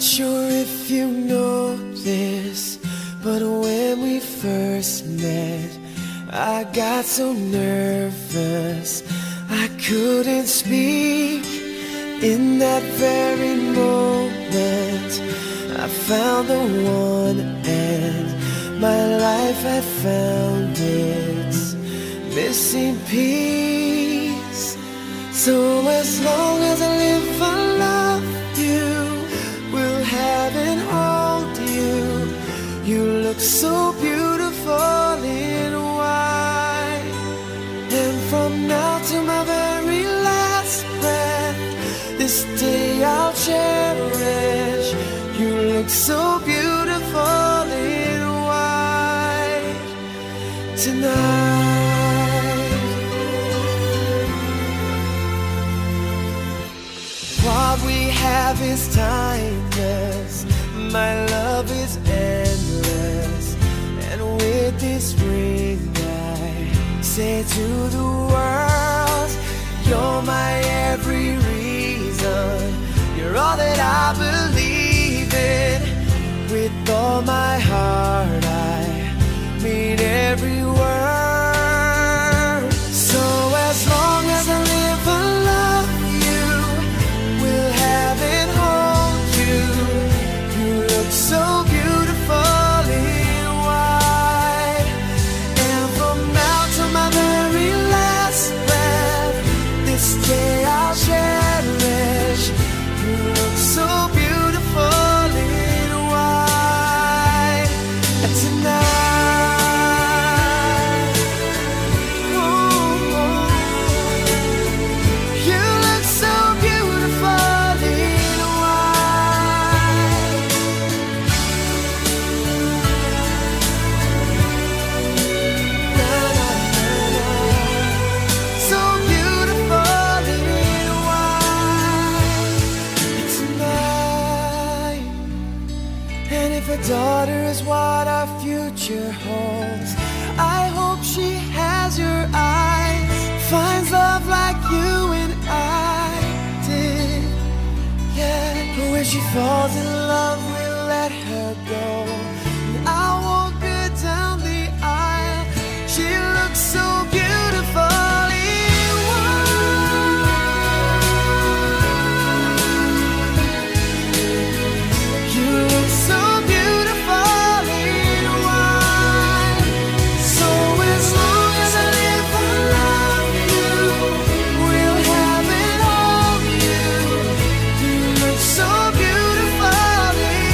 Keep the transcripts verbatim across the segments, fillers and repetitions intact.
Sure if you know this, but when we first met, I got so nervous I couldn't speak. In that very moment I found the one, and my life had found its missing piece. So as long as I live, I love you, will have and hold you. You look so beautiful in white, and from now to my very last breath, this day I'll cherish. You look so beautiful in white tonight. What we have is timeless, my love is endless, and with this ring I say to the world, you're my every reason, you're all that I believe in. With all my heart I mean every word. So as long as I live, I love you, will have and hold you. You look so beautiful in white, and from now to my very last breath, this day I'll cherish. You look so beautiful in white tonight. Ooh, you look so beautiful in white. Na, na, na, na. So beautiful in white tonight. And if a daughter is what our future holds, I hope she has your eyes, finds love like you and I did. Yeah, but when she falls in love, we'll let her go, and I'll walk her down the aisle. She looks so beautiful in white. You look so beautiful in white. So as long as I live, I love you, will have and hold you. You look so beautiful in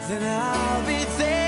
then I'll be there.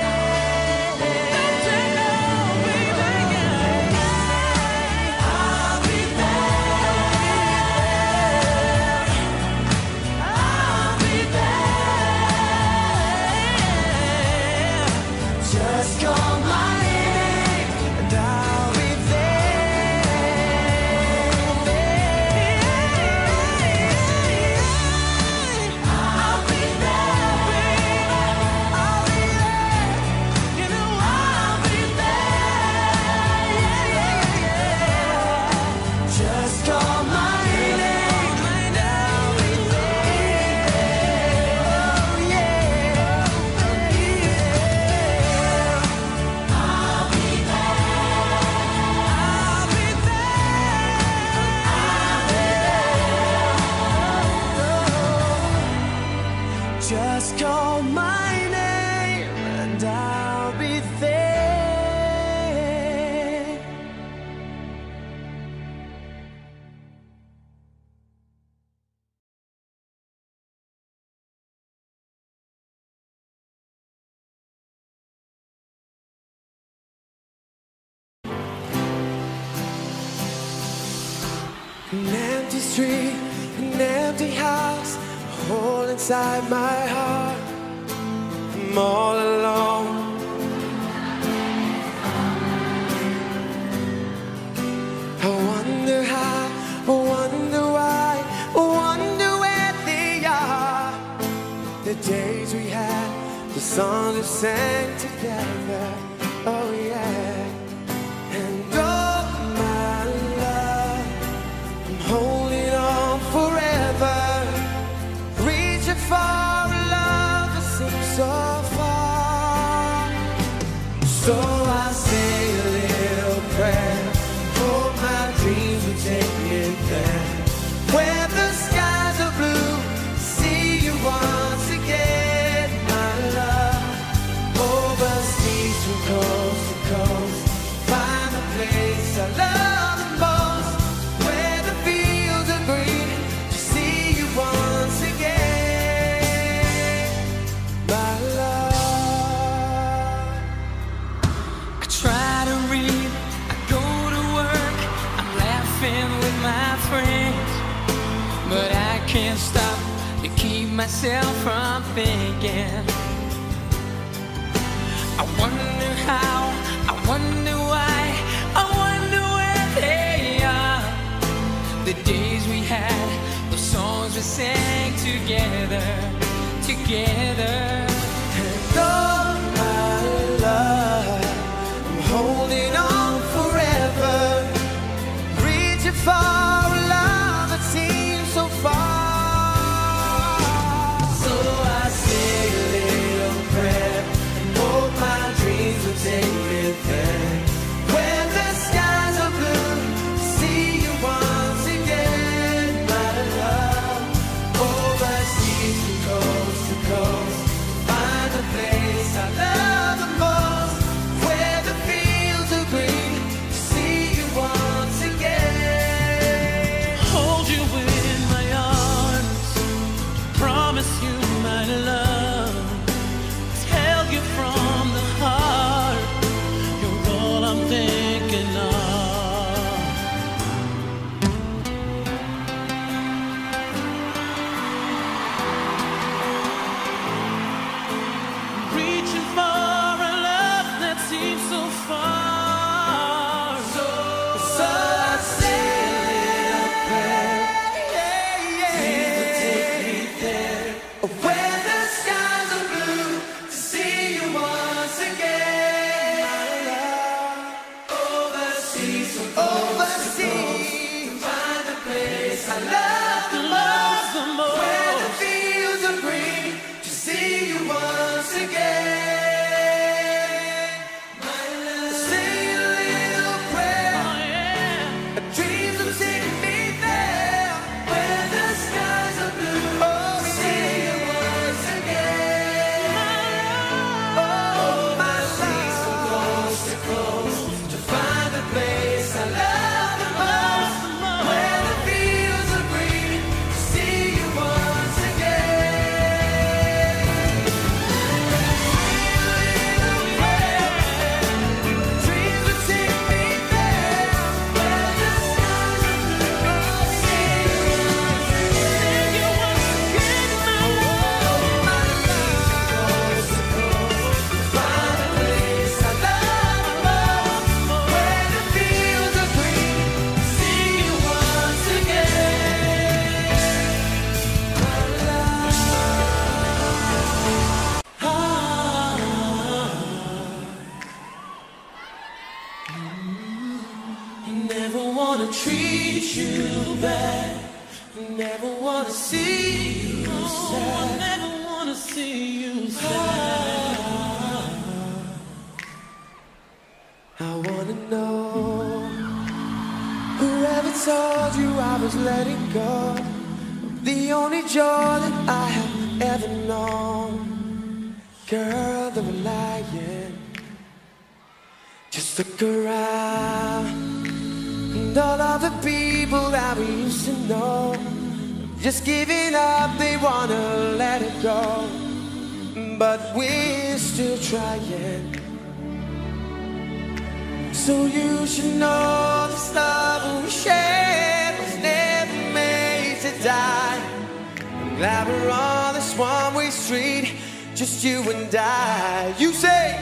Just call my name and I'll be there. An empty street, an empty house, a hole inside my heart. I'm all alone. I wonder how, I wonder why, I wonder where they are. The days we had, the songs we sang together. Oh yeah. And oh my love, I'm holding on forever, reaching for a love that seems so far. So I say a little prayer, hope my dreams will take me there, where the skies are blue, see you once again, my love. Overseas from coast to coast, find the place I love the most, where the fields are green, to see you once again, my love. I try to read, I go to work, I'm laughing with my friends, but I can't stop to keep myself from thinking. I wonder how, I wonder why, I wonder where they are. The days we had, the songs we sang together, together. And oh my love, I'm holding on forever, reaching for a love that seems so far. So I say a little prayer, hope my dreams will take me there, where the skies are blue, see you once again, my love. Overseas from coast to coast, wanna treat you bad. Never wanna see you sad. I never wanna see you sad. I wanna know, whoever told you I was letting go, the only joy that I have ever known. Girl, they were lying. Just look around, and all of the people that we used to know, just giving up, they wanna let it go. But we're still trying. So you should know this love we shared was never made to die. I'm glad we're on this one-way street, just you and I. You say,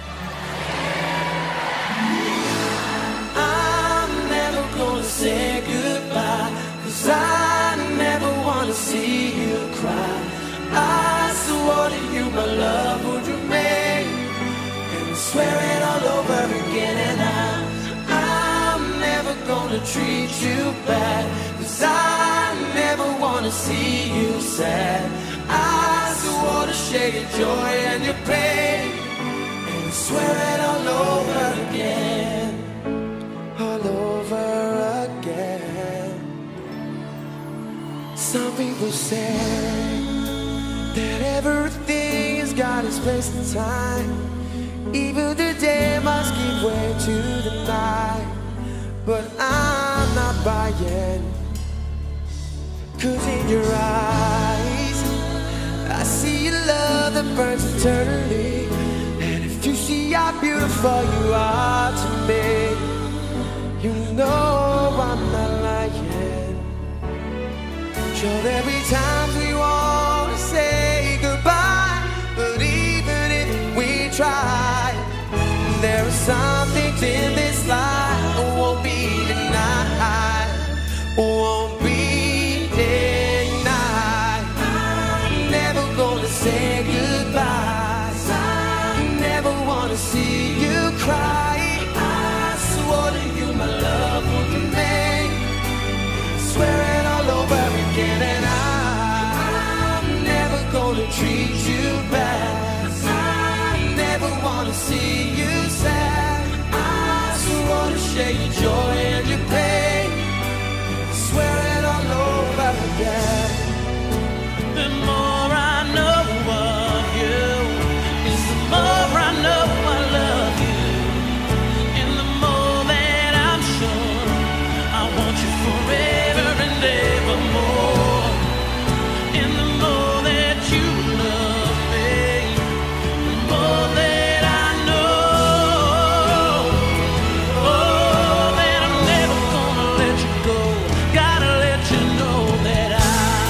I'm never gonna say goodbye, 'cause I never wanna see you cry. I swore to you my love would remain, and I swear it all over again. And I'm, I'm never gonna treat you bad, 'cause I never wanna see you sad. I swore to share your joy and your pain, and I swear it all over again. All over again. Some people say that everything has got its place in time. Even the day must give way to the night. But I'm not buying, 'cause in your eyes I see a love that burns eternally. And if you see how beautiful you are to me, you know I'm not lying. Sure, there'll be times we wanna say goodbye, but even if we try, there are some things in this life that won't be denied, won't be denied. I'm never gonna say goodbye, I never wanna see you cry. I swore to you my love would remain, swear it all over again. And I, I'm never gonna treat you bad, I never wanna see you sad. I swore to share your joy and your pain, swear it all over again. The more I know of you, is the more I know I love you. And the more that I'm sure I want you forever and evermore. And the more that you love me, the more that I know, oh, that I'm never gonna let you go. Gotta let you know that I,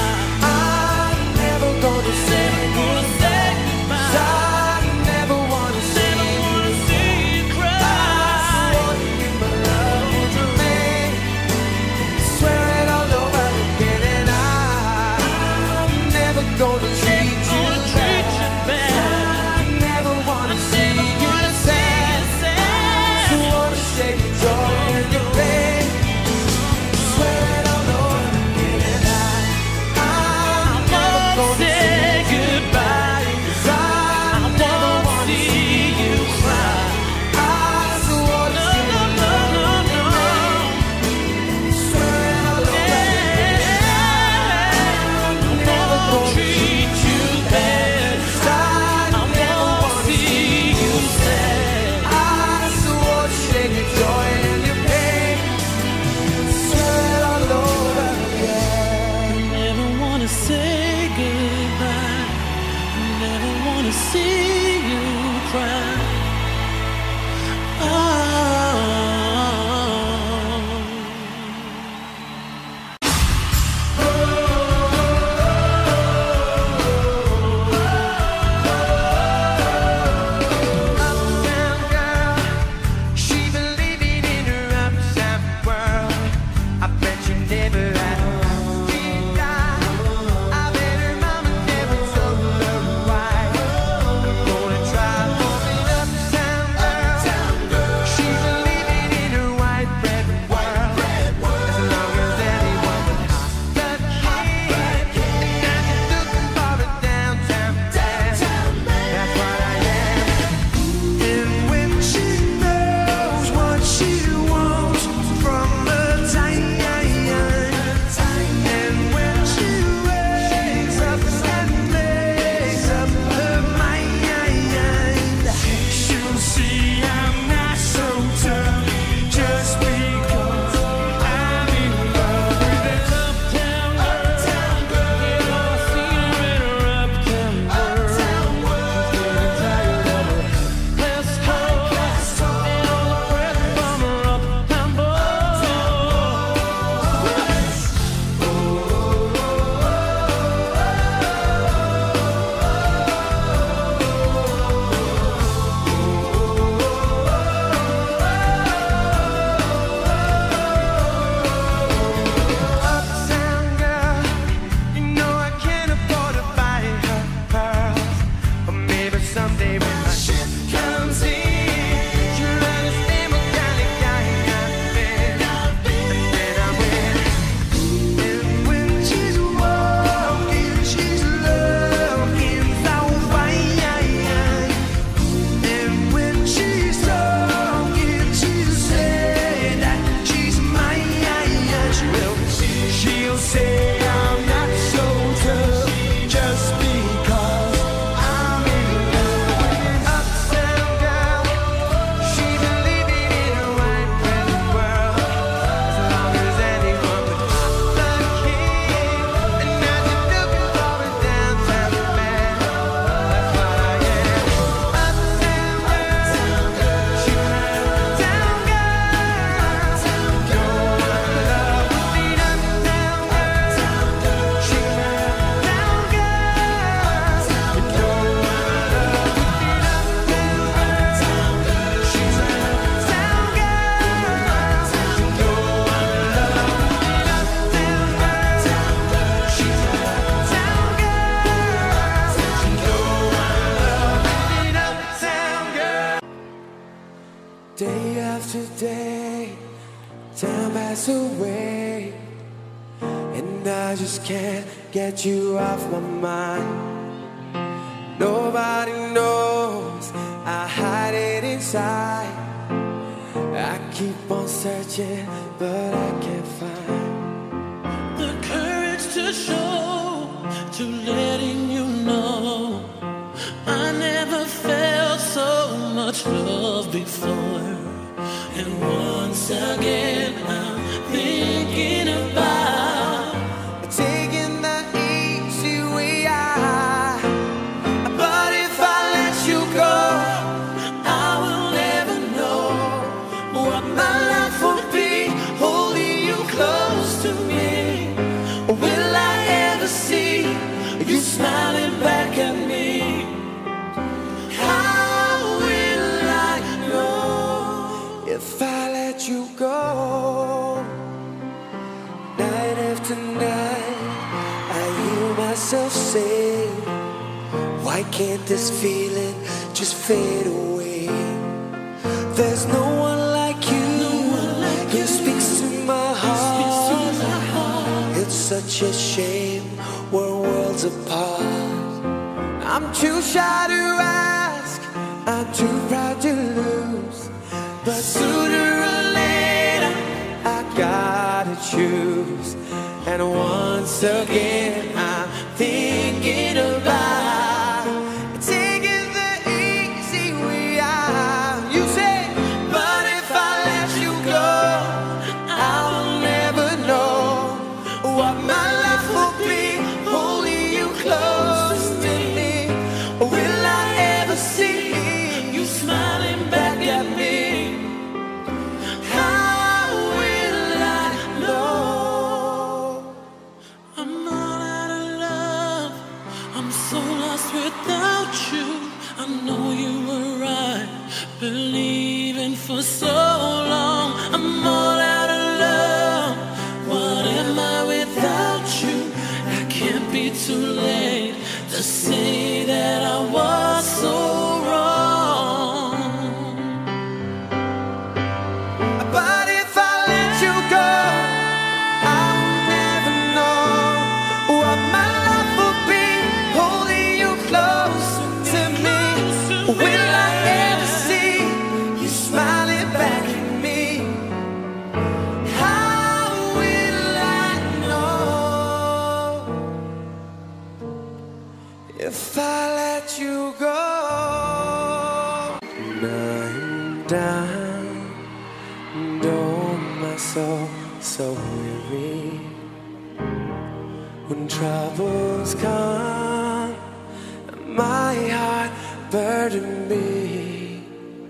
I'm never gonna say goodbye, 'cause I never wanna see you cry. I swore to you my love would remain, swear it all over again. And I, I'm never gonna treat you bad, I never wanna see you sad. So wanna share your joy and your pain, swear it all over again. And I, I'm never gonna say goodbye, 'cause I never wanna see you cry. I swore to see your love would remain, swear it all over again. I'm never gonna treat you bad, 'cause I never wanna see you sad. I swore to share your joy and your pain, swear it all over again. Never wanna say goodbye, never wanna see you cry. Oh. Uptown girl, she been living in her uptown world. I bet you never had a dream die. I bet her mama never told her why. I'm gonna try warming up baby. When my ship comes in, you'll understand what kind of guy I've been. And then I went, and when she's walking, she's looking so fine. And when she's talking, she'll say that she's mine. She will, she'll say I'm not so tough just because I'm in love with an uptown girl. She's living in a white pretty world. As long as anyone would pop the king. And now she's looking for a downtown man. That's what I am. Uptown girl. She's an uptown girl. You're in love with me, uptown girl. She's an uptown girl. You're in love with me, uptown girl. She's an uptown girl. You're in love with me, uptown girl. She's an uptown girl. You're in love with me, uptown girl. Day after day, time passes away, and I just can't get you off my mind. Nobody knows I hide it inside. I keep on searching, but I can't find the courage to show, to letting you know I never felt so much love before. And once again I'm thinking about taking the easy way out. But if I let you go, I will never know what my life would be holding you close to me. Will I ever see you smiling back at me? How will I know if I let you go? Night after night, I hear myself say, why can't this feeling just fade away? There's no one like you, who speaks to my heart. It's such a shame we're worlds apart. I'm too shy to ask, I'm too proud to lose. But sooner or later, I gotta choose. And once again, I'm thinking about taking the easy way out. You say, but if I let you go, I will never know what my life will be holding you close to me. Will I ever see you smiling back at me? How will I know? I'm all out of love. I'm so lost without you. I know you were right, believing for so long. I'm all out of love. What am I without you? I can't be too late to say that I was so wrong. But if I let you go, I'll never know what my life will be holding you close to me. Will I ever see you smiling back at me? How will I know if I let you go? I'm down, and oh my soul so weary. When troubles come, my heart burden me,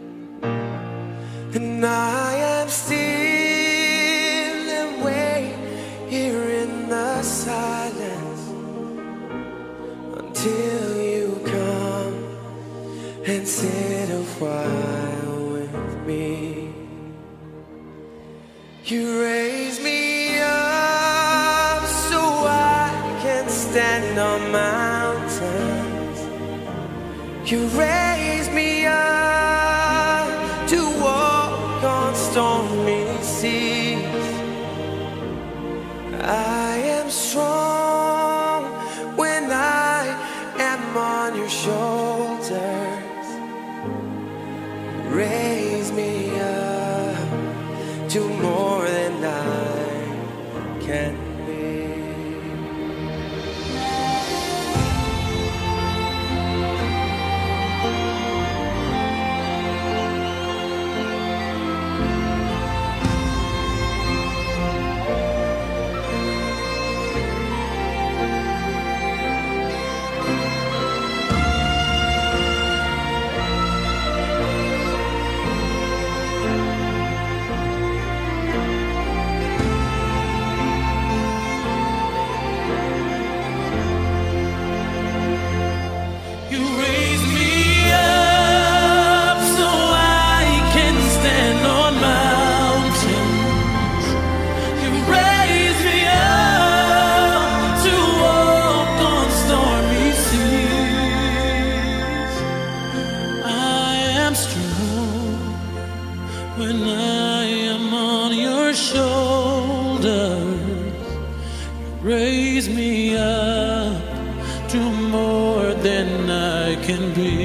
and I am still and wait here in the silence until you come and sit a while with me. You raise me up so I can stand on mountains, You raise me up to walk on stormy seas. I am strong when I am on your shoulders. Raise me up to more than I can be. When I am on your shoulders, you raise me up to more than I can be.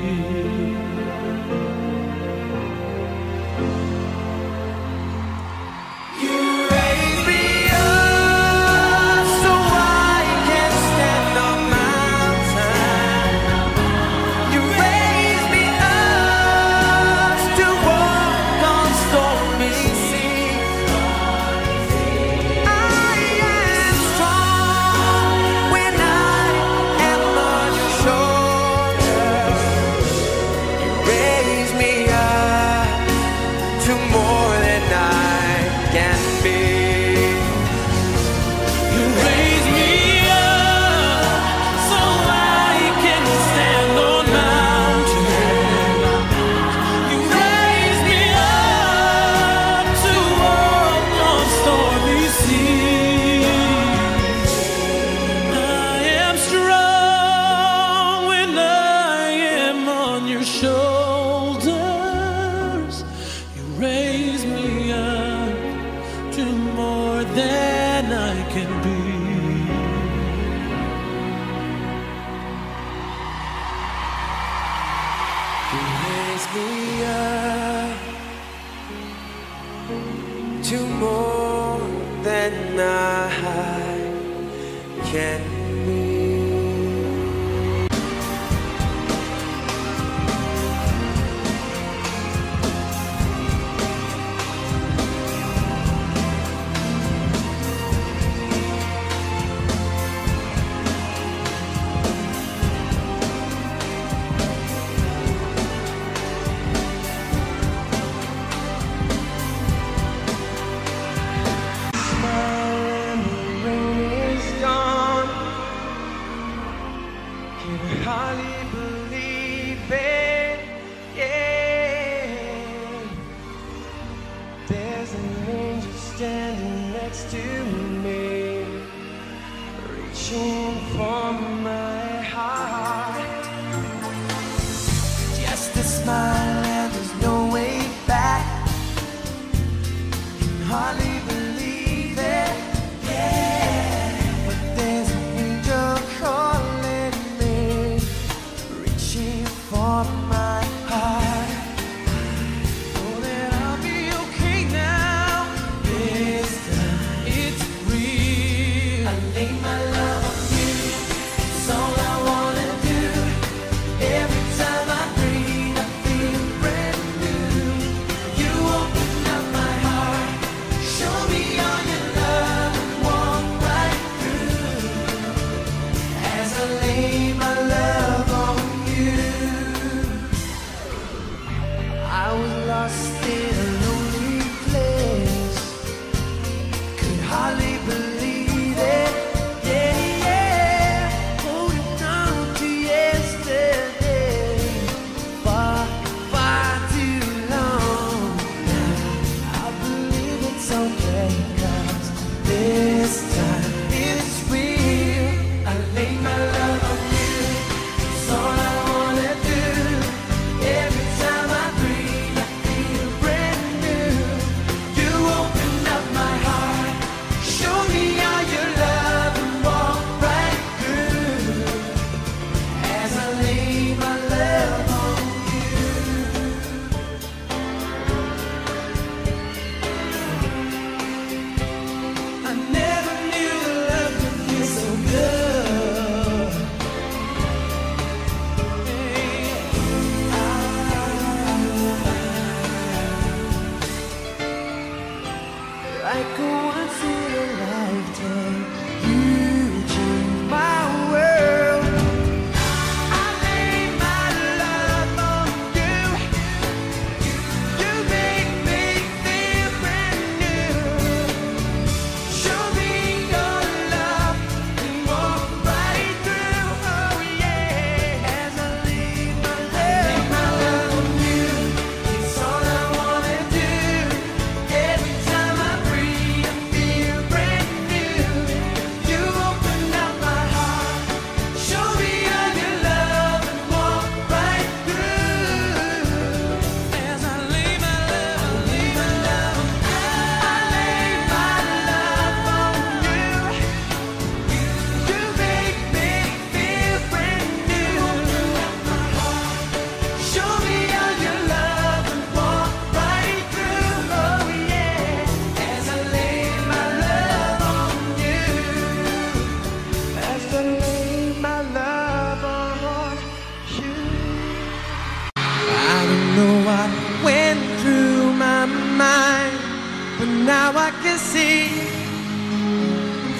Shoulders, you raise me up to more than I can be. You raise me up to more than I can be. Hardly believe it, yeah. There's an angel standing next to me, reaching for my heart. Just a smile and there's no way back. Can hardly believe it, yeah. But there's an angel calling for my heart. Know that I'll be okay now. This time it's real. I lay my love on you. It's all I wanna do. Every time I breathe, I feel brand new. You open up my heart. Show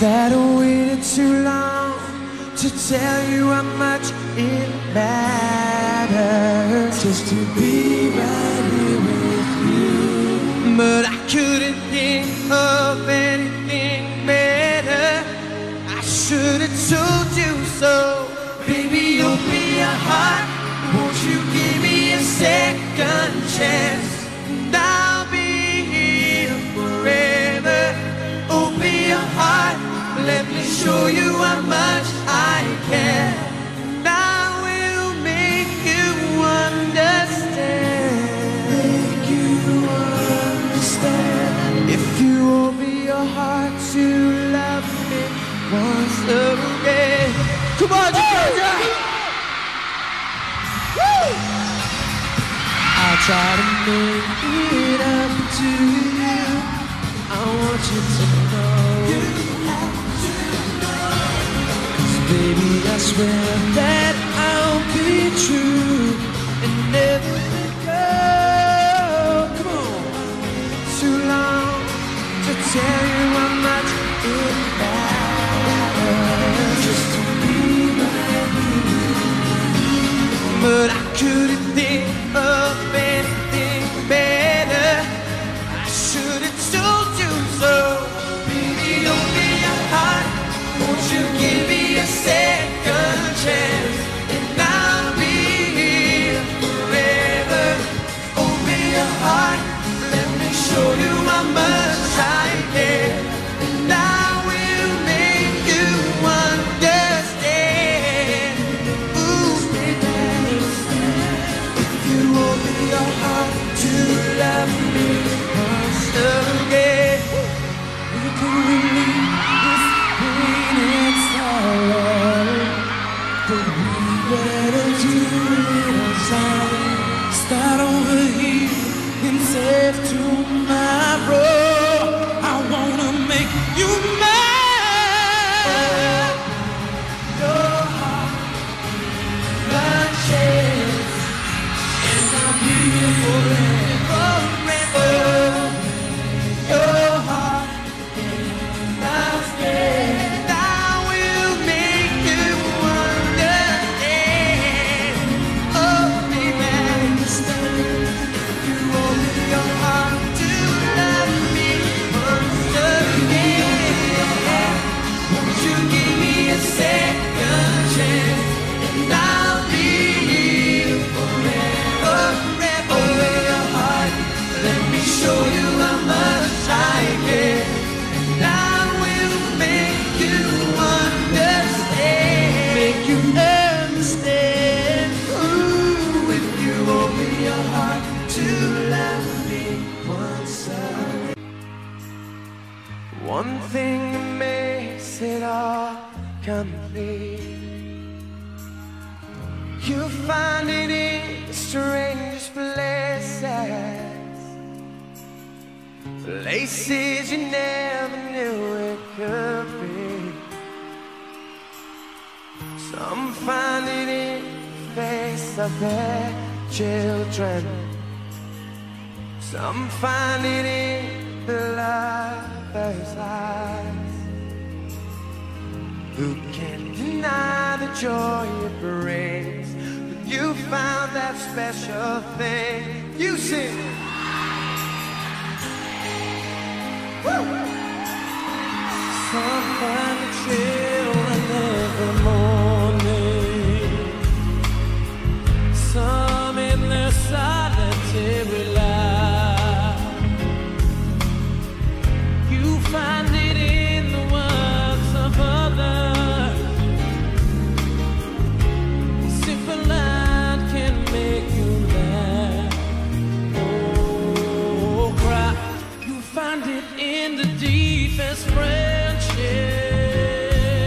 that I waited too long to tell you how much it matters just to be right here with you. But I couldn't think of anything better. I should have told you so. Baby, open your heart. Won't you give me a second chance? And I'll be here forever. Open your heart. Let me show you how much I care. And I will make you understand. Make you understand. If you open your heart to love me once again. Come on, Georgia! Woo! I'll try to make it up to you. I want you to know. You have to know. 'Cause baby, I swear that I'll be true and never let go. Come on. Too long to tell you how much it matters just to be right here. But I couldn't think of anything better. I should have told you so. Baby, open your heart. Won't you give me a second chance? And I'll be here forever. Open your heart. Let me show you how much I care. And I will make you understand. Ooh, baby, if you open your heart to love me once again, you can relieve this pain and sorrow. But we better do it outside. Start over here and save tomorrow. I wanna make you mine. Your heart, my chance, and I'll be here forever, forever. Your heart, my strength, I will make you understand. Oh, baby, understand. You open your heart to love me once again. Won't you give me a second chance? And I'll be here forever, forever. Open your heart. Let me show you how much I care. And I will make you understand. Make you understand. Ooh, if you open your heart to love me once again. One thing that makes it all complete. You find it in the strangest places, places you never knew it could be. Some find it in the face of their children. Some find it in the lover's eyes. Who can deny the joy it brings when you found that special thing? You sing. Woo! Some find the children every morning. Some in their solitary life. You find it in the words of others. Simple line can make you laugh. Oh, cry. You find it in the deepest friendship.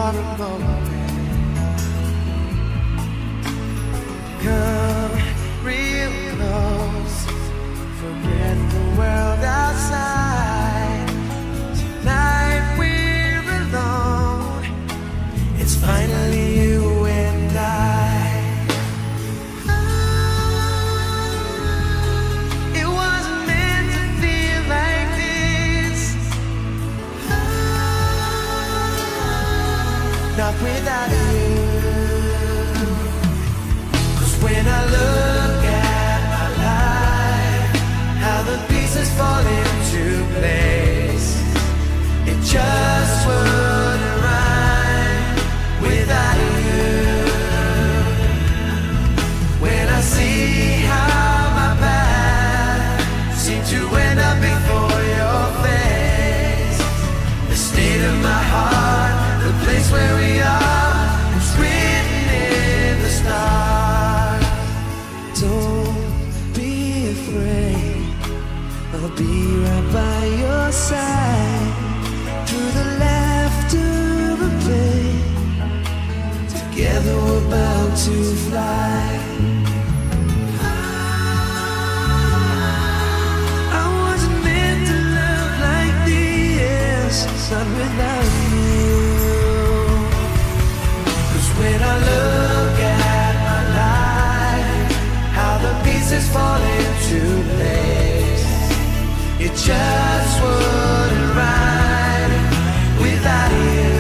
for a moment. Come real close, forget the world outside. Tonight we're alone, it's finally you and I. It wasn't meant to feel like this, not without you. When I look at my life, how the pieces fall into place, it just wouldn't rhyme without you. When I see how my path seemed to end up before your face, the state of my heart, the place where we are, was written in the stars. Don't be afraid, I'll be right by your side. Through the laughter and pain, together we're bound to fly. I wasn't meant to love like this, not without you. 'Cause when I look at my life, how the pieces fall into place, it just wouldn't rhyme without you.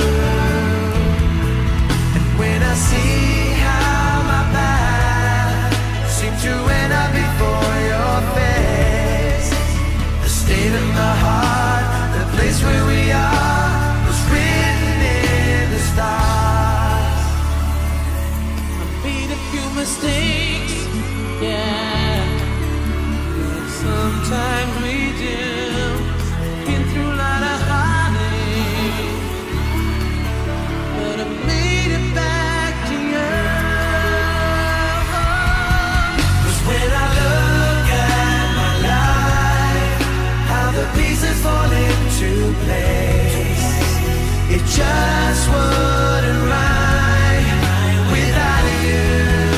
And when I see how my path seemed to end up before your face, the state of my heart, the place where we are, was written in the stars. I made a few mistakes, yeah, but sometimes we do. Been through a lot of heartache, but I made it back to you. 'Cause when I look at my life, how the pieces fall into place, it just wouldn't rhyme without you.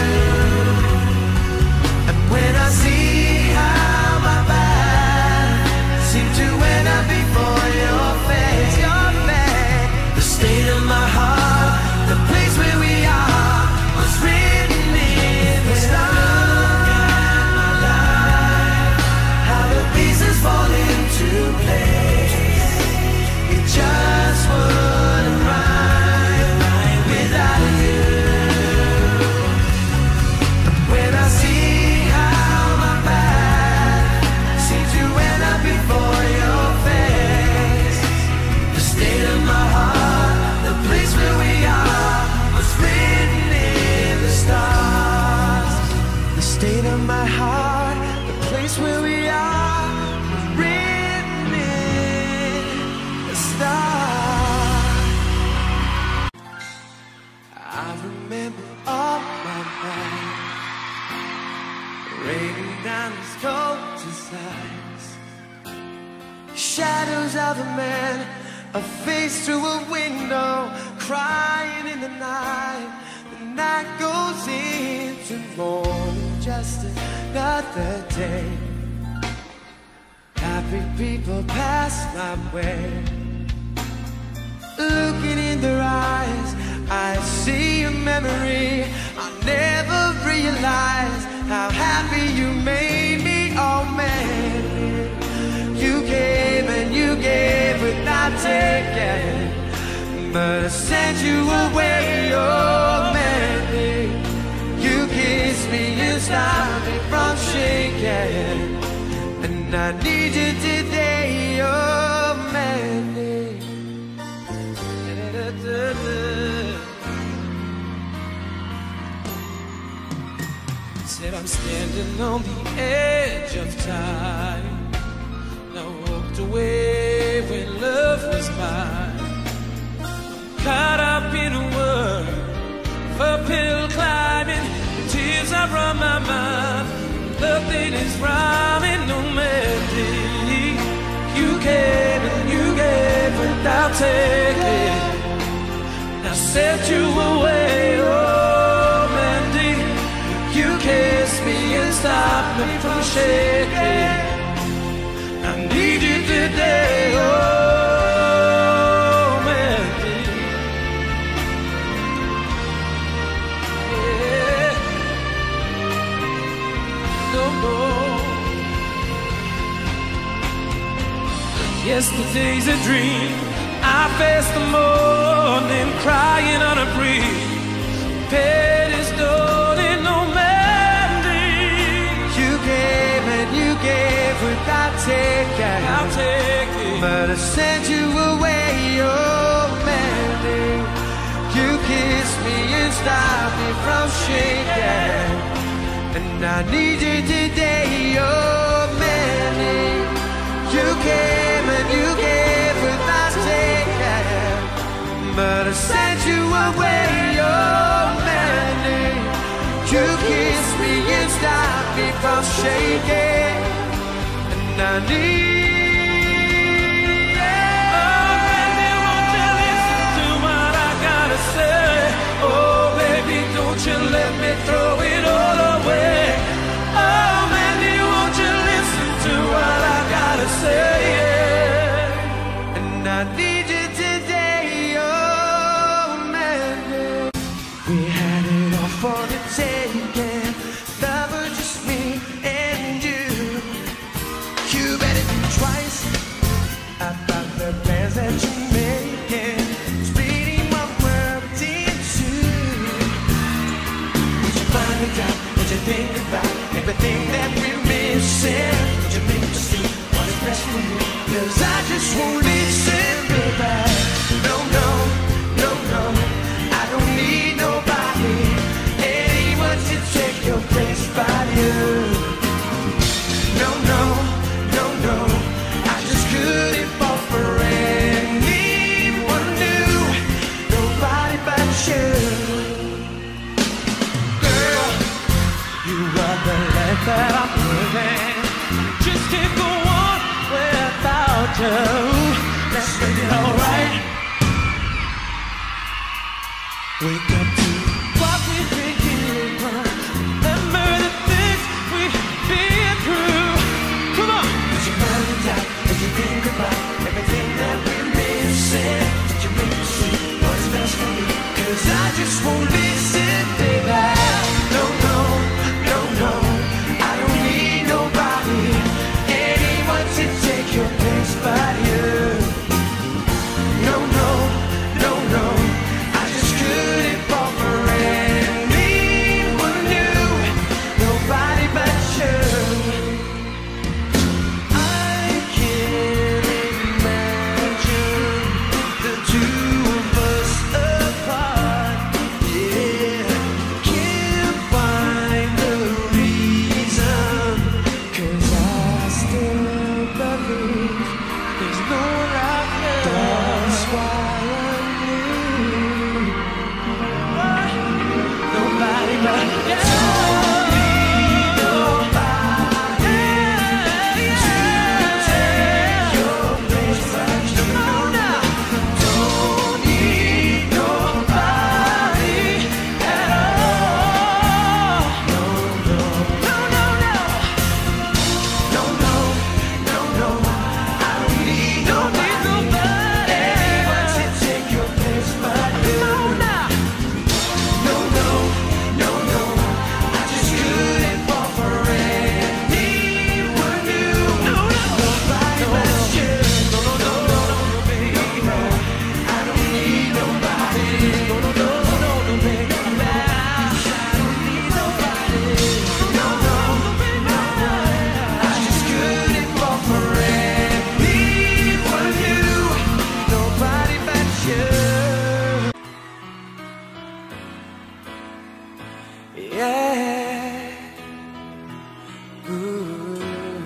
And when I see how my path seemed to end up before your face, your face, the state of my heart, the place where we are, was written in the stars. How the pieces fall into place, it just wouldn't rhyme without you. When I see how my path seems to end up before your face, the state of my heart, the place where we are, was written in the stars. The state of my heart, the place where we are, was written in the stars. I remember all my life, raining down his coldest eyes, shadows of a man, a face through a window, crying in the night. The night goes into morning, just another day. Happy people pass my way, looking in their eyes, I see a memory. I never realized how happy you made me. Oh man, you gave and you gave without taking, but I sent you away. Oh man, you kissed me, you stopped me from shaking, and I need you today. Oh man, said I'm standing on the edge of time. I walked away when love was mine, caught up in a world of uphill climbing. Tears are on my mind, nothing is rhyming, no melody. You gave and you gave without taking, I sent you away. Oh, Mandy, you kissed me and stopped me from shaking. I need you today. Oh, Mandy. Yeah. No, no. Yesterday's a dream. I faced the morning crying on a breeze. Paid is stolen, no Mandy. You gave and you gave without taking. I'll take it. But I sent you away, oh Mandy. You kissed me and stopped me from shaking. And I need you today, oh Mandy. You came and you gave without taking. But I sent you away, oh Mandy. You kissed me and stopped me from shaking. And I need, Oh, Mandy, won't you listen to what I gotta say? Oh, baby, don't you let me throw it all away. Oh, Mandy, won't you listen to what I gotta say? Yeah. and I need you today, oh Mandy. We had it all for the taking. Love was just me and you. You better think twice about the plans that you're making. Splitting my world in two. Would you find it out? Would you think about everything that we're missing? Would you make me see what is best for you? Cause I just won't listen, baby. No, no, no, no. I don't need nobody, anyone to take your place but you. No, no, no, no. I just couldn't fall for anyone new. Nobody but you. Girl, you are the life that I'm living. Just can't go on without you. Let's make it alright. Wake up to What we've been given. Remember the things we've been through. Come on. Would you find it out? Would you think about everything that we're missing? Would you make me see what's best for me? Cause I just won't listen, baby. No, no, no, no. I don't need nobody, anyone to take your place but you. No, no, no, no. I just couldn't fall for anyone new. Nobody but you. I can't imagine the two of us apart. Yeah, can't find the reason. Cause I still believe there's no one out there. That's why I'm here. Nobody but you. Don't need nobody to take your place but you. Don't need nobody at all. No, no, no, no, no. No, no, no, no. I don't need nobody, anyone to take your place but you. No, no, no, no. I just couldn't fall for anyone new. Nobody but you. No, no, no, no, baby. I don't need nobody. No, no, no, no, no, baby. I don't need nobody. No, no, no, no. I just couldn't fall for anyone new. Nobody but you. Yeah. Ooh.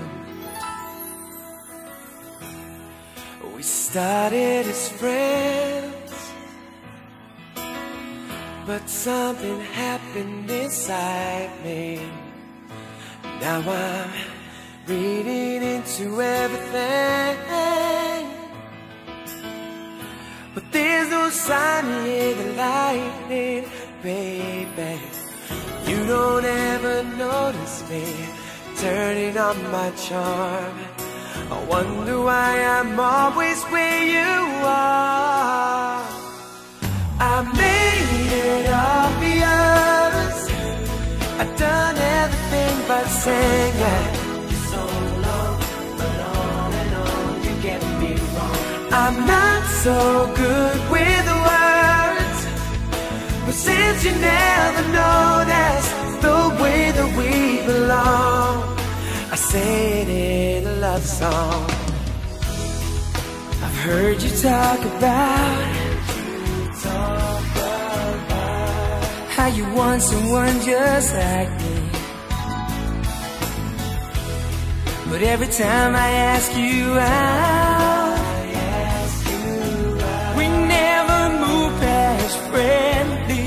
We started as friends, but something happened inside me. Now I'm reading into everything, but there's there's no sign of the lightning, baby. You don't ever notice me turning on my charm. I wonder why I'm always where you are. I made it obvious I've done everything but sing it. So long, but on and on you get me wrong. I'm not so good with the words, but since you never noticed the way that we belong, I say it in a love song. I've heard you talk about how you want someone just like me, but every time I ask you out, we never move past friendly.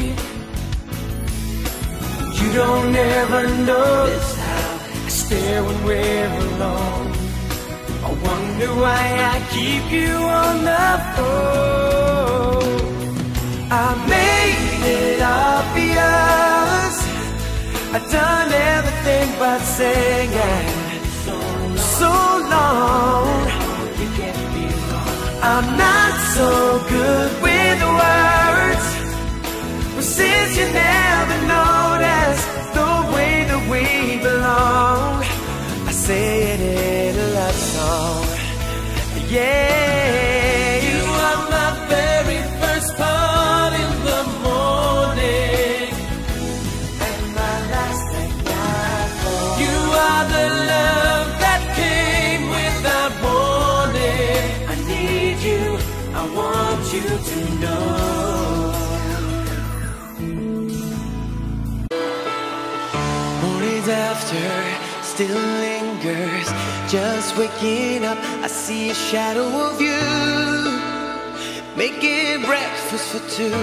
You don't ever notice how I stare when we're alone. I wonder why I keep you on the phone. I made it obvious I've done everything but sing it. So long, I'm not so good with the words, but since you never noticed the way that we belong, I say it in a love song. Yeah, you are my very first part in the morning, and my last at nightfall. You are the love that came without warning. I need you, I want you to know. Mornings after still lingers, just waking up, I see a shadow of you, making breakfast for two.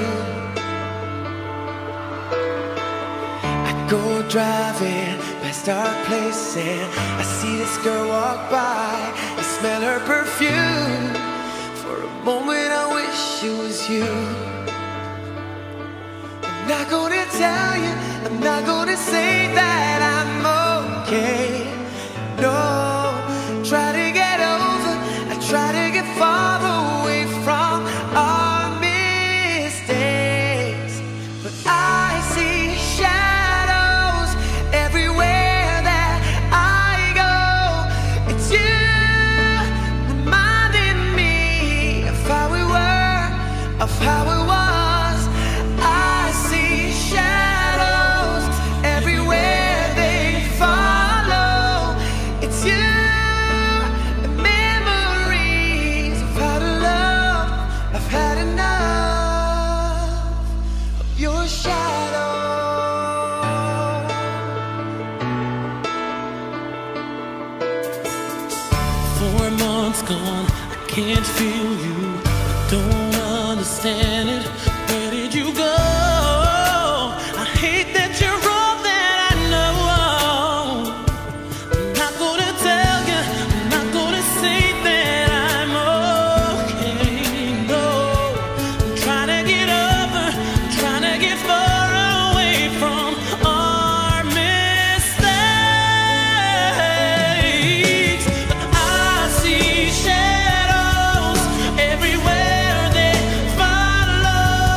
I go driving past our place and I see this girl walk by. I smell her perfume. For a moment I wish it was you. I'm not gonna tell you, I'm not gonna say that I'm okay. No, try to get over, I try to get far away from our mistakes, but I see shadows everywhere that I go. It's you reminding me of how we were, of how it was. I see shadows everywhere they follow. It's you, the memories of how to love. I've had enough of your shadow. Four months gone, I can't feel you, I don't understand it. Where did you go? I hate that you're all that I know. I'm not gonna tell you, I'm not gonna say that I'm okay. No, I'm trying to get over, I'm trying to get far away from our mistakes. But I see shadows everywhere they follow.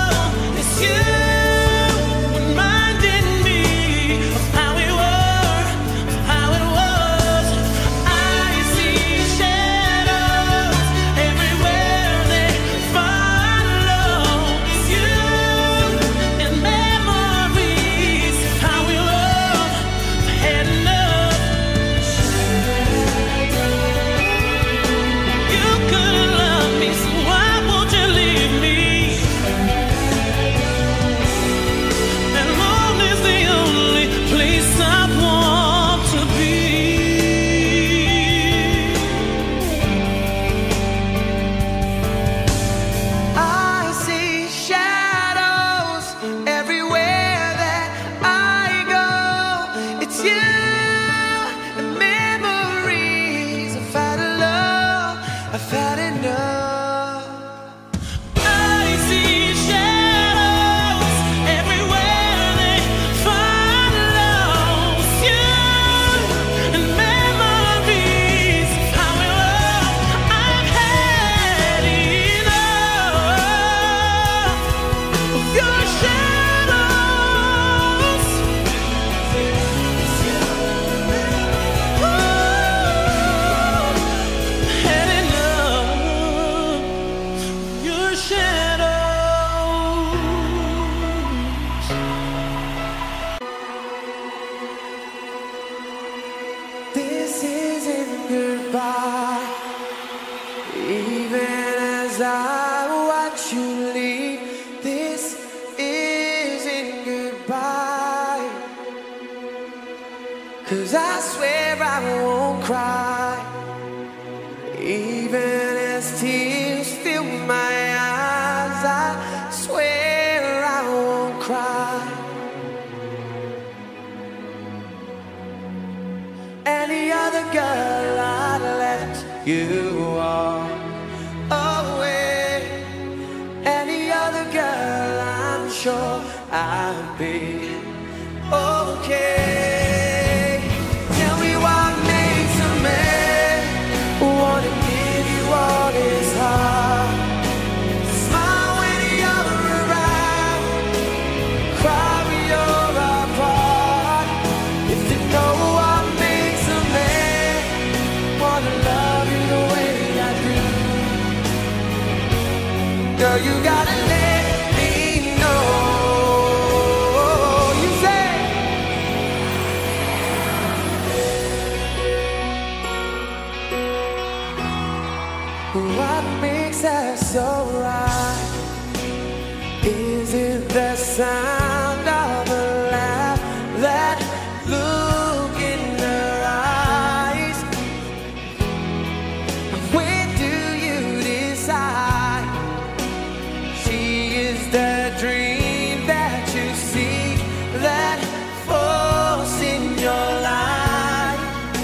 swear I won't cry. Any other girl I'd let you walk away. Any other girl I'm sure I'd be okay. Tell me what makes a man wanna give you all his heart. Smile when you're around, cry when you're apart. If you know what makes a man wanna love you the way I do, girl, you gotta let me know. You say what makes us so right? Is it the sound of a laugh, that look in her eyes? When do you decide she is the dream that you seek, that force in your life?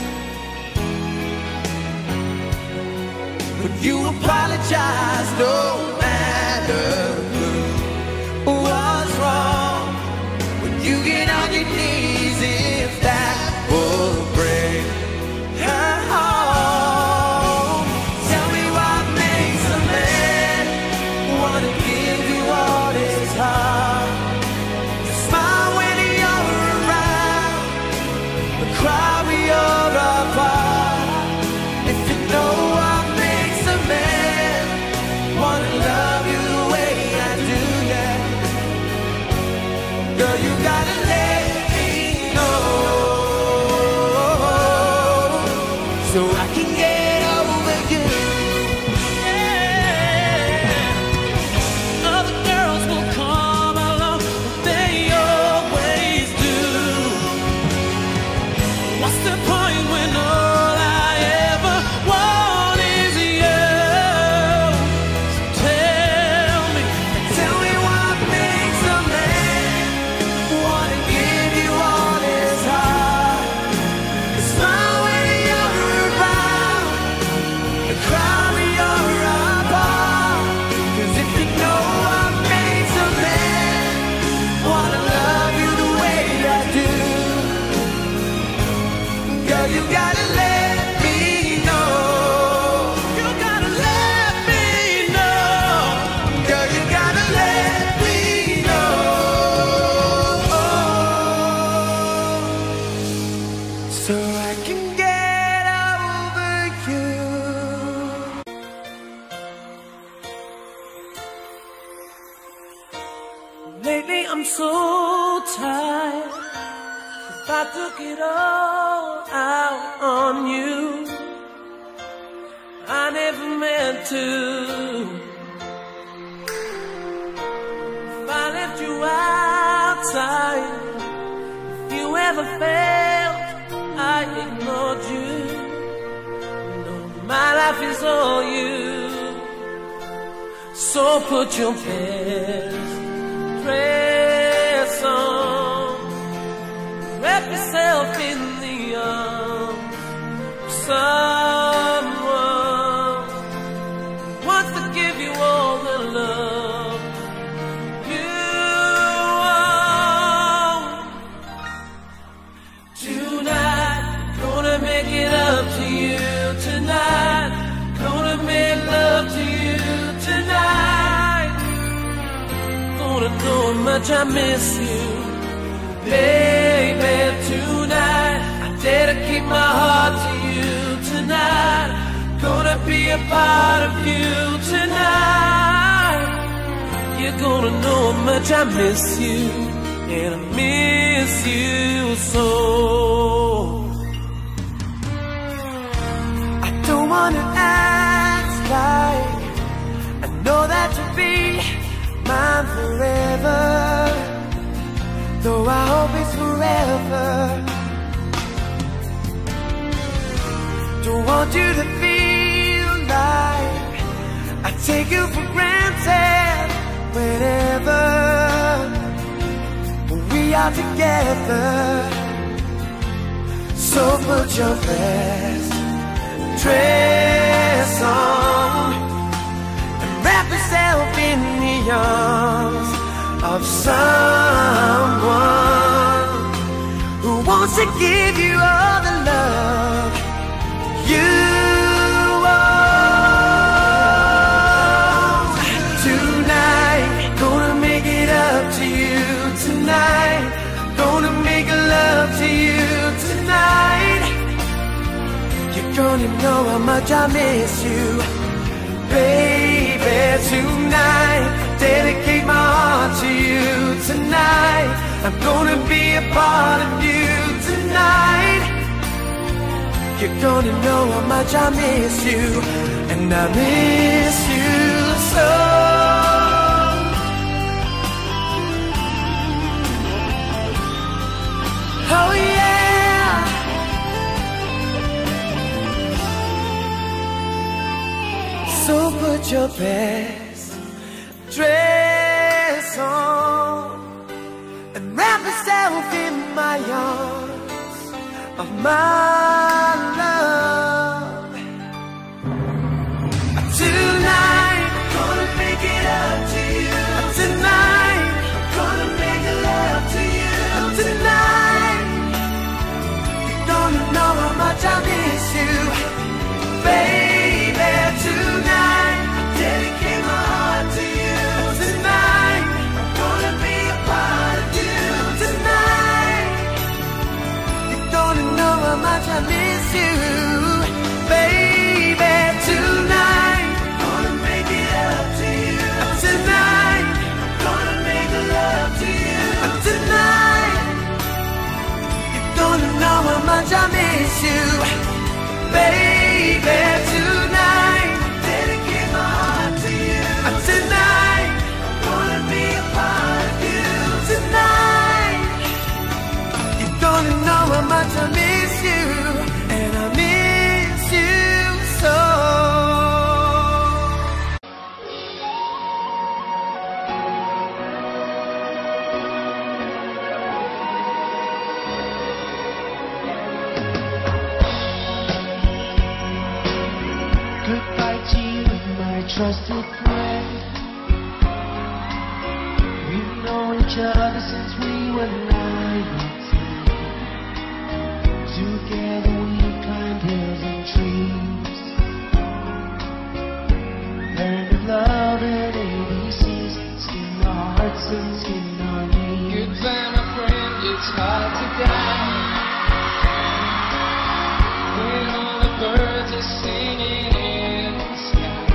But you apologize no matter who was wrong. When you get on your knees, if that will bring her home. Tell me what makes a man wanna give you all his heart. Smile when you're around, but cry when you're apart. If you know what makes a man wanna love you the way I do, yeah, girl, you gotta let me know, so I can get over you. Yeah. Other girls will come along, they always do. What's the point when all I ever want is you? So tell me, Tell me what makes a man wanna give you all his heart. Smile when you're around, and cry when you're apart. 'Cause if you know what makes a man wanna love you the way I do, girl, you gotta let me know. you gotta let me know. Girl, you gotta let me know, so I can get over you. Lately I'm so tired. If I took it all out on you, I never meant to. If I left you outside, if you ever felt I ignored you, no, my life is all you. So put your best dress on, wrap yourself in the arms of someone who wants to give you all the love you want. Tonight, gonna make it up to you tonight. Gonna make love to you tonight. Gonna know how much I miss you, baby. Tonight, I dedicate my heart to you tonight. Gonna be a part of you tonight. You're gonna know how much I miss you, and I miss you so. I don't wanna act like I know that you'll be mine forever, though I hope it's forever. Don't want you to feel like I take you for granted whenever out together. So put your best dress on and wrap yourself in the arms of someone who wants to give you all the love you want. Tonight, gonna make it up to you tonight. Gonna make love to you tonight. You're gonna know how much I miss you, baby. Tonight, dedicate my heart to you tonight. I'm gonna be a part of you tonight. You're gonna know how much I miss you, and I miss you so. Oh yeah. So put your best dress on and wrap yourself in my arms of my love. Tonight, gonna make it up to you. Tonight, gonna make love to you. Tonight, you're gonna know how much I miss you, baby. Tonight, dedicate my heart to you. Tonight, I'm gonna be a part of you. Tonight, you're gonna know how much I miss you, baby. Tonight, gonna make it up to you. Tonight, I'm gonna make love to you. Tonight, you're gonna know how much I miss you, baby. Tonight, dedicate my heart to you. Tonight, I'm gonna be a part of you. Tonight, you're gonna know how much I miss you, and I miss you so. Goodbye to you, my trusted friend. We've known each other since we were nineteen. Together we climbed hills and trees, learned of love and A B Cs, skin our hearts and skin our knees. Goodbye, my friend, it's hard to die when all the birds are singing in the sky.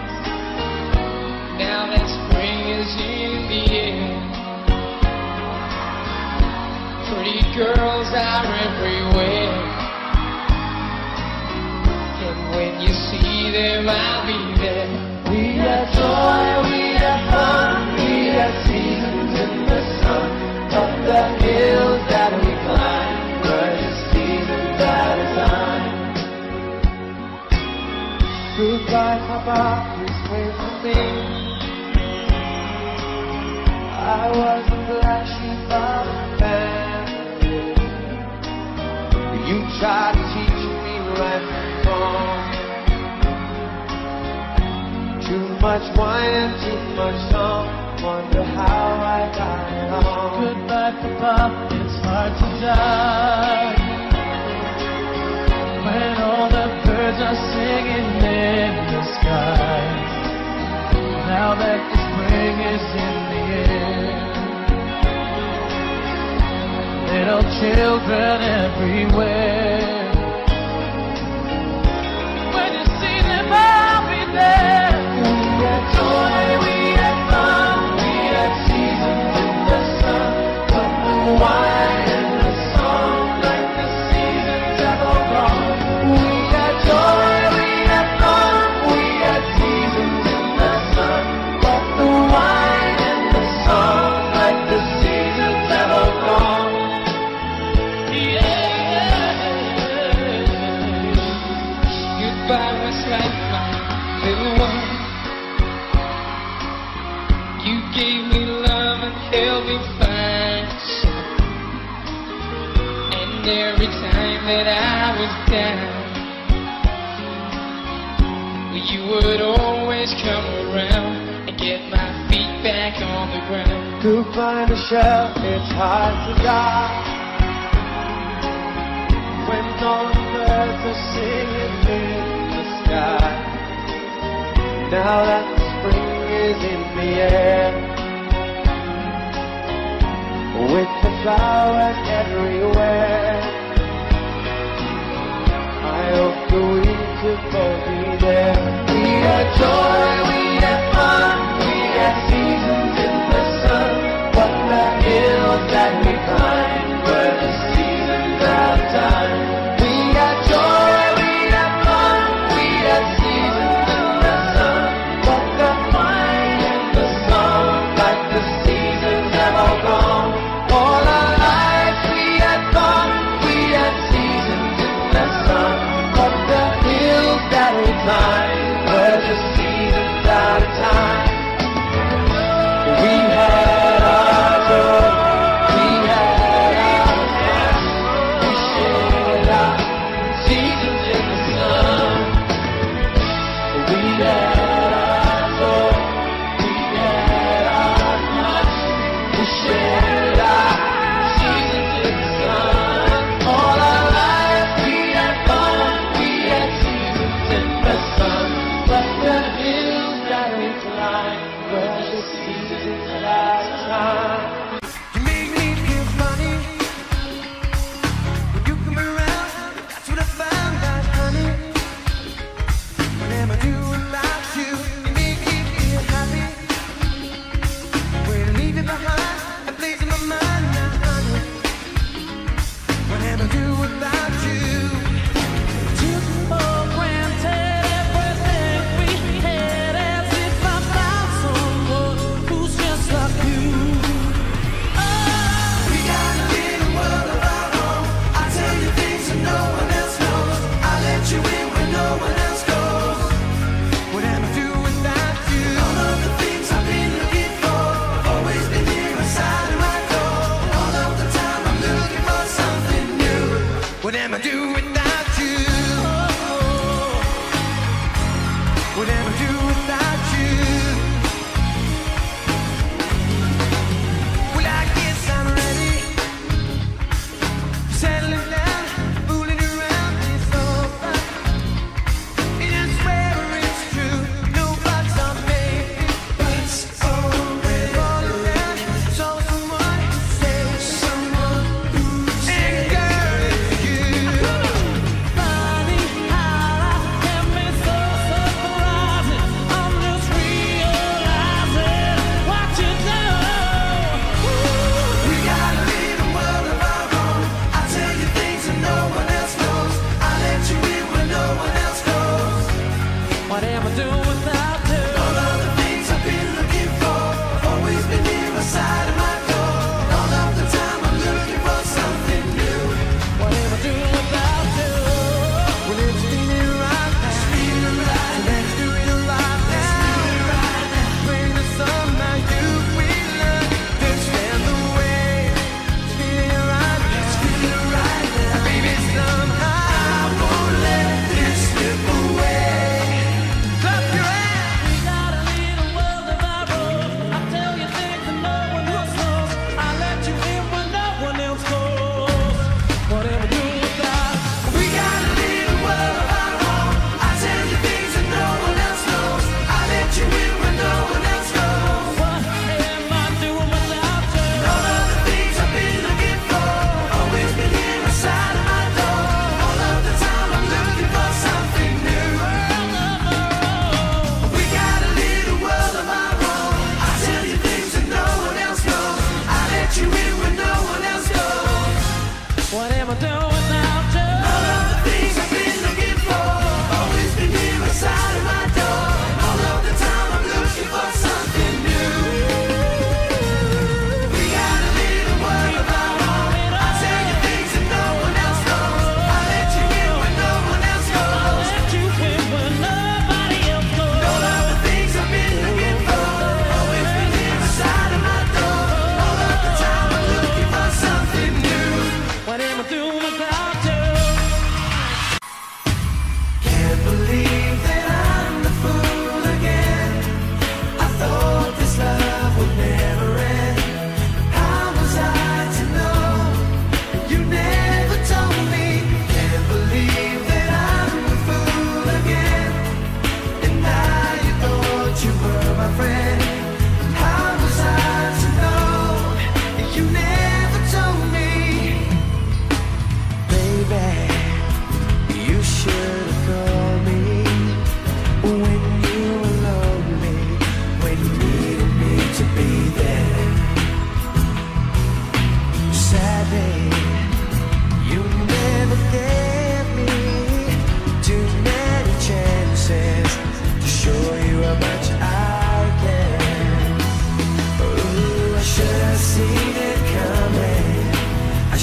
Now that spring is in the air, pretty girls are everywhere, and when you see them, I'll be there. We had joy, we had fun, we had seasons in the sun. Up the hills that we climbed, were the seasons at a time. Goodbye, Papa, please wait for me. I was the black sheep of the family. You tried to teach me right from wrong. Too much wine and too much song. Wonder how I got it on. Goodbye, Papa, it's hard to die when all the birds are singing in the sky. Now that the spring is in the air, little children everywhere. When you see them, I'll be there. We had joy, we had fun, we had seasons in the sun. But the wine and the song, like the seasons have all gone. We had joy, we had fun, we had seasons in the sun. But the wine and the song, like the seasons have all gone. Goodbye was like my little one. You gave me love and held me fast. every time that I was down, well, you would always come around and get my feet back on the ground. To find a shell, it's hard to die. When all the birds are singing in the sky. Now that the spring is in the air, with the flowers everywhere, I hope the winter will be there. We had joy, we had fun, we had seasons in the sun, but the hills that we climbed were the seasons out of time. We had joy, we had fun, we had seasons in the sun, but the wine and the song, like the seasons have all gone. All our lives we had fun, we had seasons in the sun, but the hills that we climbed were the seasons out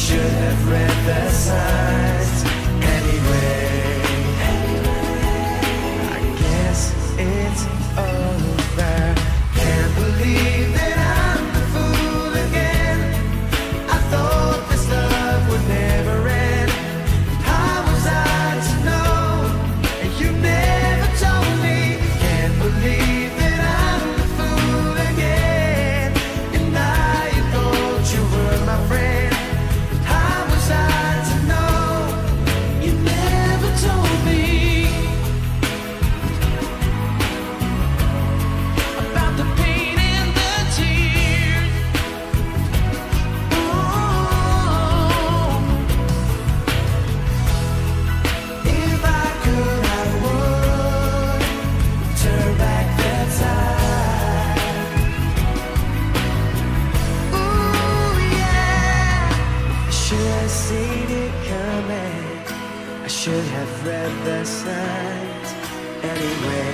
should have read the signs anyway. I guess it's over. Can't believe that I'm the fool again. I thought this love would never end. How was I to know? And you never told me. Can't believe that I'm the fool again. And now you thought you were my friend. How was I to know? You never told me about the pain and the tears. Oh, if I could, I would turn back the time. Ooh, yeah. I should have seen it coming. I should have read the signs anyway.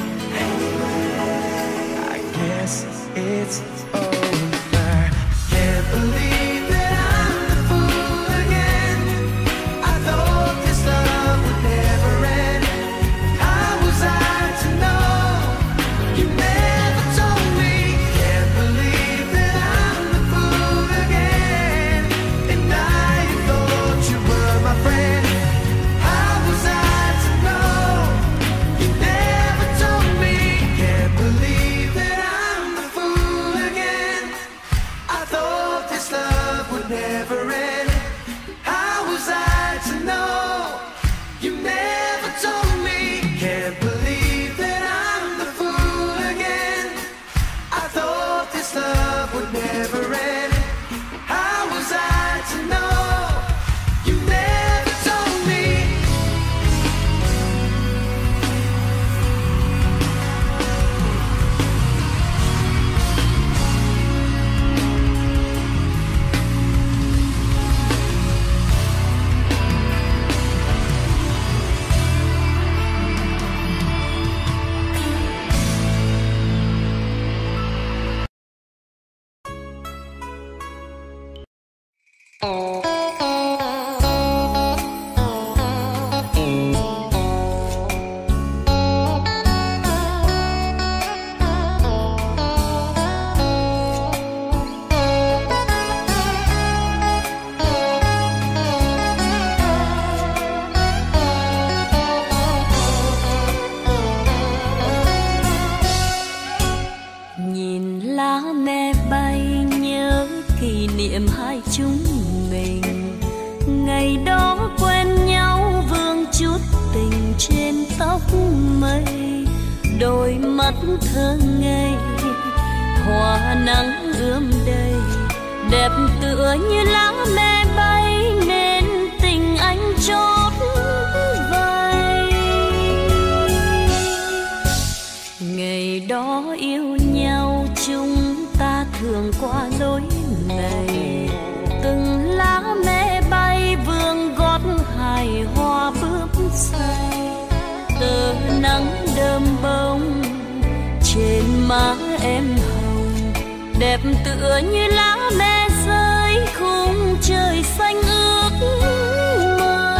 I guess it's over. Can't believe that I'm the fool again. I thought this love would never end. How was I to know? You never told me. Can't believe that I'm the fool again. And now you thought you were my friend. How was I to know? You never told me. Can't believe that I'm the fool again. I thought this love would never end. How was I to know? You never told me. Can't believe that I'm the fool again. I thought this love would never end. How was I to know? You never told me. Nhìn lá me bay nhớ kỷ niệm hai chúng mình. Ngày đó quen nhau vương chút tình trên tóc mây. Đôi mắt thơ ngây hoa nắng ươm đầy. Đẹp tựa như lá me bay nên tình anh chót vay. Ngày đó yêu nhau chúng ta thường qua lối này. Từng lá me bay vương gót hài hoa bướm say. Tờ nắng đơm bông trên má em hồng. Đẹp tựa như lá me rơi khung trời xanh ước mơ.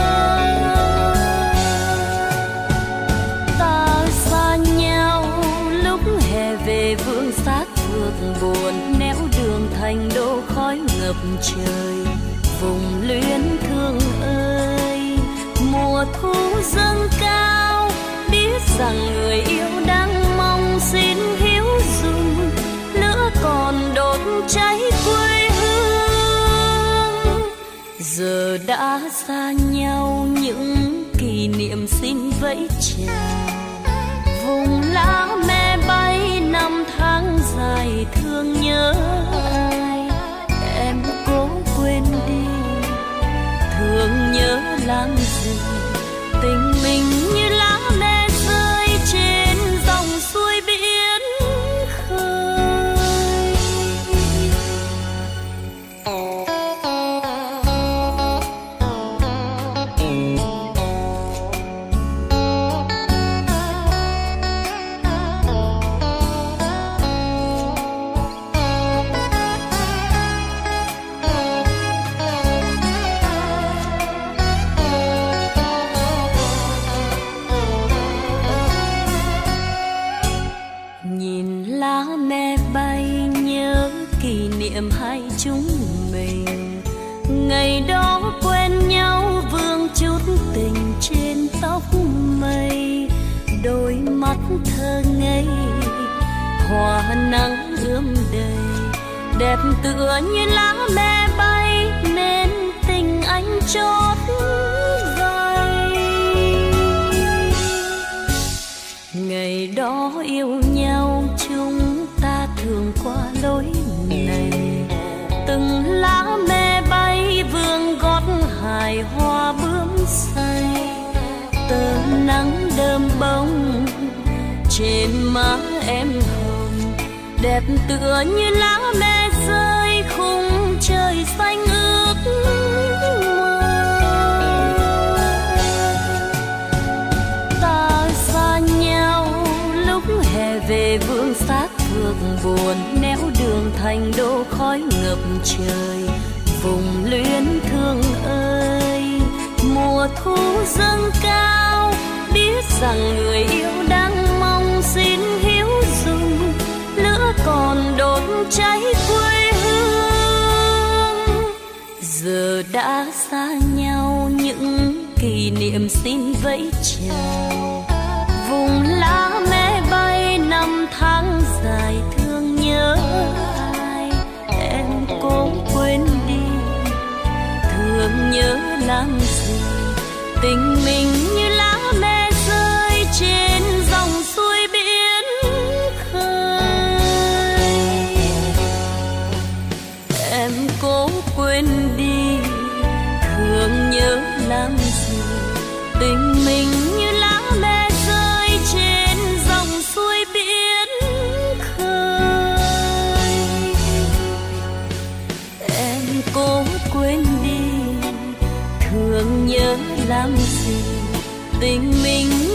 Ta xa nhau lúc hè về vương xác phược buồn. Nẻo đường thành đô khói ngập trời. Vùng luyến thương ơi mùa thu dâng cao. Biết rằng người yêu đang mong xin hiếu dùng. Lửa còn đốt cháy quê hương. Giờ đã xa nhau những kỷ niệm xin vẫy chào. Vùng lá me bay năm tháng dài thương nhớ ai. Em cố quên đi thương nhớ làm gì. Tình mình như lá me rơi trên dòng suối biển khơi. kỷ niệm hai chúng mình. Ngày đó quen nhau vương chút tình trên tóc mây, đôi mắt thơ ngây hoa nắng ươm đầy, đẹp tựa như lá me bay nên tình anh chót vay. Ngày đó yêu nhau chúng ta thường qua lối này, từng lá me bay vương gót hài hoa bướm say, tơ nắng đơm bông trên má em hồng, đẹp tựa như lá me rơi khung trời xanh ước mơ. Ta xa nhau lúc hè về vương xác phường buồn, néo đường thành đô khói ngập trời. Vùng luyến thương ơi, mùa thu dâng cao, biết rằng người yêu đang mong xin hiếu dung, lửa còn đốt cháy quê hương. Giờ đã xa nhau những kỷ niệm xin vẫy chào, vùng lá me bay năm tháng dài thương nhớ ai. Em cố quên đi, thương nhớ làm gì, tình mình như lá me rơi trên dòng suối biển khơi. Em cố quên đi, thương nhớ làm gì, tình mình như lá me rơi trên dòng suối biển khơi. Em cố quên đi, thương nhớ làm gì, tình mình